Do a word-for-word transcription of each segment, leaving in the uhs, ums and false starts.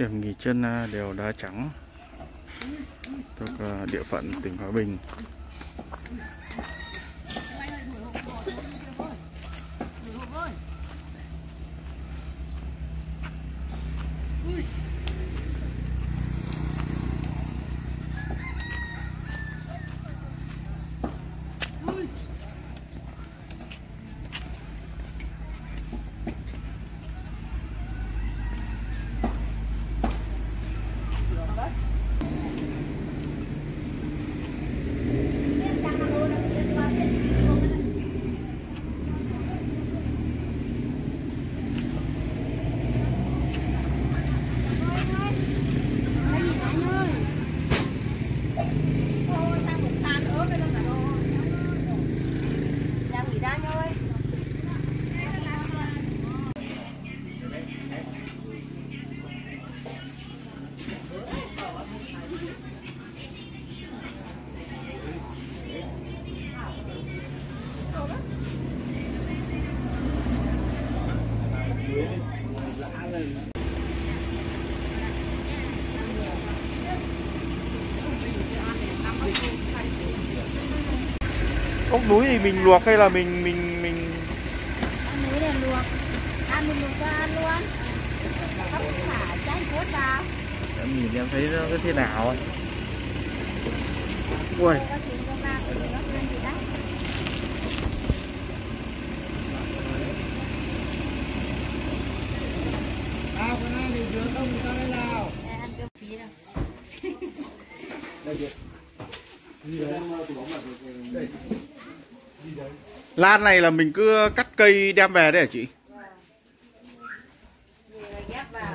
Điểm nghỉ chân đèo Đá Trắng thuộc địa phận tỉnh Hòa Bình. Ốc núi thì mình luộc hay là mình mình mình ốc núi là luộc, ăn mình luộc cho ăn luôn. Ốc thả chanh cốt vào. Em nhìn em thấy nó cái thế nào ấy. Ui. Nào cái này thì dứa không người ta đây nào. Ăn cơm phí nào. Đây chị. Lan này là mình cứ cắt cây đem về đấy hả chị? Ghép vào.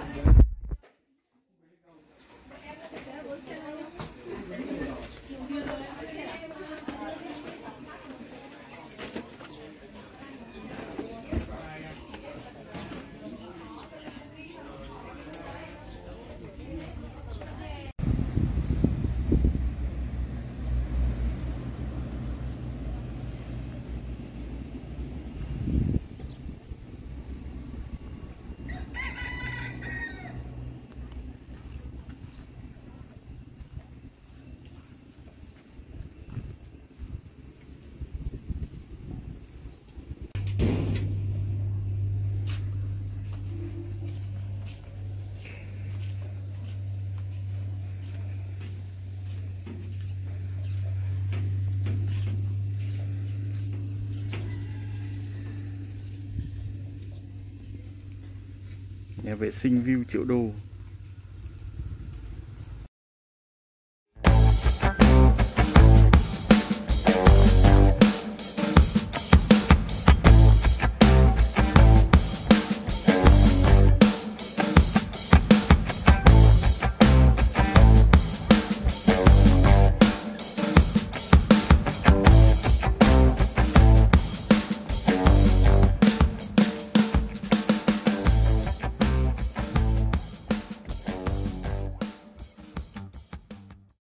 Nhà vệ sinh view Triệu Đô.